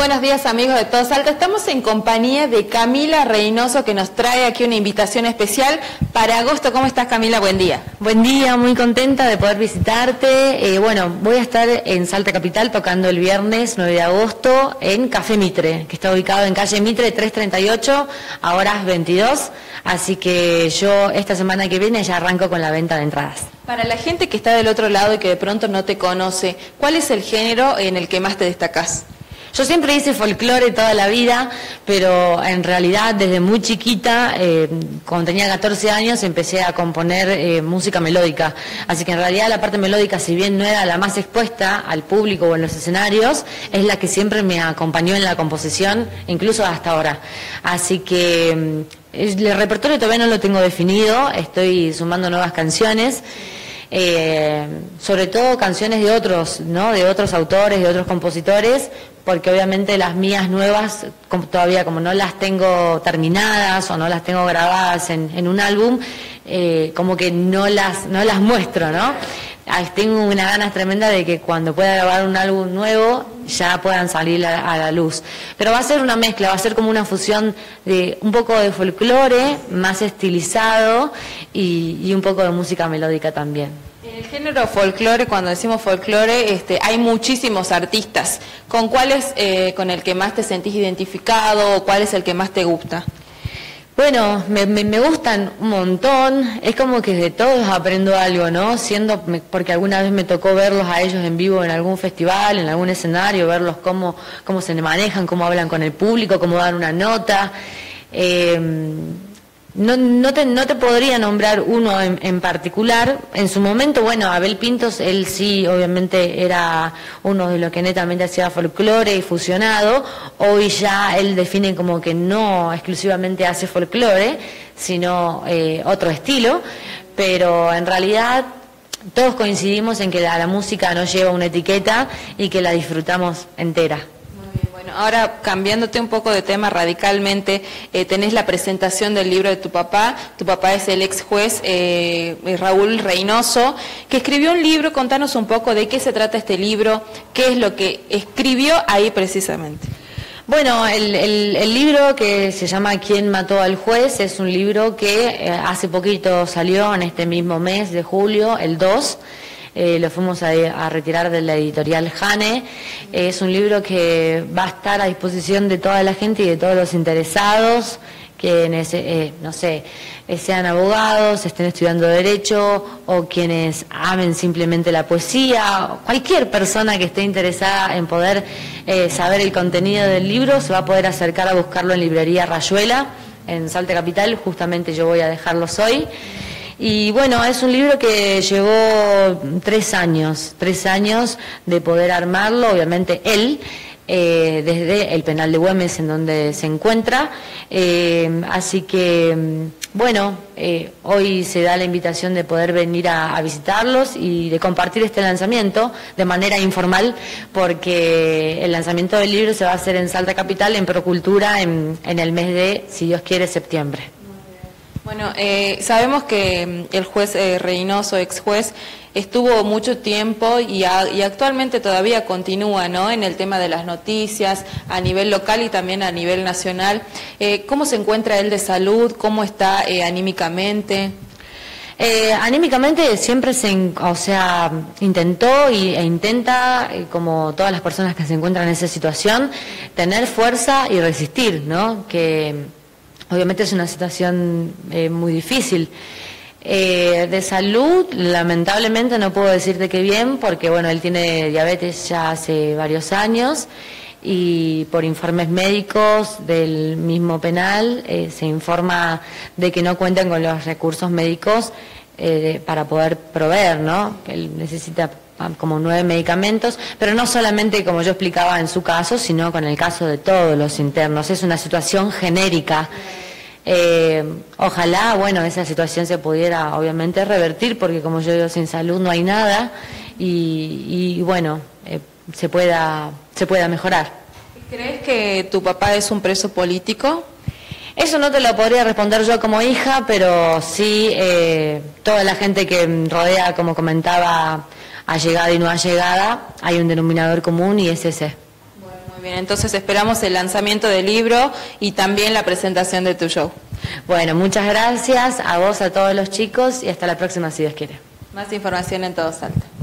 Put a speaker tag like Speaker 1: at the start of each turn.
Speaker 1: buenos días, amigos de Todo Salta. Estamos en compañía de Camila Reynoso, que nos trae aquí una invitación especial para agosto. ¿Cómo estás, Camila? Buen día.
Speaker 2: Buen día, muy contenta de poder visitarte. Bueno, voy a estar en Salta Capital tocando el viernes 9 de agosto en Café Mitre, que está ubicado en calle Mitre 338 a horas 22. Así que yo esta semana que viene ya arranco con la venta de entradas.
Speaker 1: Para la gente que está del otro lado y que de pronto no te conoce, ¿cuál es el género en el que más te destacás?
Speaker 2: Yo siempre hice folclore toda la vida, pero en realidad desde muy chiquita, cuando tenía 14 años, empecé a componer música melódica. Así que en realidad la parte melódica, si bien no era la más expuesta al público o en los escenarios, es la que siempre me acompañó en la composición, incluso hasta ahora. Así que el repertorio todavía no lo tengo definido, estoy sumando nuevas canciones. Sobre todo canciones de otros, ¿no? De otros autores, de otros compositores, porque obviamente las mías nuevas, todavía como no las tengo terminadas o no las tengo grabadas en un álbum, como que no las muestro, ¿no? Tengo una ganas tremenda de que cuando pueda grabar un álbum nuevo ya puedan salir a la luz. Pero va a ser una mezcla, va a ser como una fusión de un poco de folclore, más estilizado y un poco de música melódica también.
Speaker 1: En el género folclore, cuando decimos folclore, hay muchísimos artistas. ¿Con cuál es con el que más te sentís identificado o cuál es el que más te gusta?
Speaker 2: Bueno, me gustan un montón, es como que de todos aprendo algo, ¿no? Porque alguna vez me tocó verlos a ellos en vivo en algún festival, en algún escenario, verlos cómo se manejan, cómo hablan con el público, cómo dan una nota. No te podría nombrar uno en particular. En su momento, bueno, Abel Pintos, él sí, obviamente era uno de los que netamente hacía folclore y fusionado. Hoy ya él define como que no exclusivamente hace folclore, sino otro estilo. Pero en realidad todos coincidimos en que la música no lleva una etiqueta y que la disfrutamos entera.
Speaker 1: Bueno, ahora cambiándote un poco de tema radicalmente, tenés la presentación del libro de tu papá es el ex juez Raúl Reynoso, que escribió un libro. Contanos un poco de qué se trata este libro, qué es lo que escribió ahí precisamente.
Speaker 2: Bueno, el libro que se llama ¿Quién mató al juez? Es un libro que hace poquito salió, en este mismo mes de julio, el 2. Lo fuimos a retirar de la editorial Jane. Es un libro que va a estar a disposición de toda la gente y de todos los interesados, que no sé, sean abogados, estén estudiando Derecho o quienes amen simplemente la poesía. Cualquier persona que esté interesada en poder saber el contenido del libro se va a poder acercar a buscarlo en Librería Rayuela, en Salta Capital. Justamente yo voy a dejarlos hoy. Y bueno, es un libro que llevó 3 años de poder armarlo, obviamente él, desde el penal de Güemes, en donde se encuentra. Así que, bueno, hoy se da la invitación de poder venir a visitarlos y de compartir este lanzamiento de manera informal, porque el lanzamiento del libro se va a hacer en Salta Capital, en Procultura, en el mes de, si Dios quiere, septiembre.
Speaker 1: Bueno, sabemos que el juez Reynoso, ex juez, estuvo mucho tiempo y actualmente todavía continúa, ¿no?, en el tema de las noticias a nivel local y también a nivel nacional. ¿Cómo se encuentra él de salud? ¿Cómo está anímicamente?
Speaker 2: Anímicamente siempre intentó e intenta, como todas las personas que se encuentran en esa situación, tener fuerza y resistir, ¿no? Que obviamente es una situación muy difícil. De salud, lamentablemente no puedo decirte que bien, porque bueno, él tiene diabetes ya hace varios años y por informes médicos del mismo penal se informa de que no cuentan con los recursos médicos para poder proveer, ¿no? Que él necesita como 9 medicamentos, pero no solamente como yo explicaba en su caso, sino con el caso de todos los internos. Es una situación genérica. Ojalá, bueno, esa situación se pudiera obviamente revertir, porque como yo digo, sin salud no hay nada y bueno, se pueda mejorar.
Speaker 1: ¿Crees que tu papá es un preso político?
Speaker 2: Eso no te lo podría responder yo como hija, pero sí toda la gente que rodea, como comentaba, allegada y no allegada, hay un denominador común y es ese.
Speaker 1: Bueno, muy Bien, entonces esperamos el lanzamiento del libro y también la presentación de tu show.
Speaker 2: Bueno, muchas gracias a vos, a todos los chicos y hasta la próxima si Dios quiere.
Speaker 1: Más información en Todo Salta.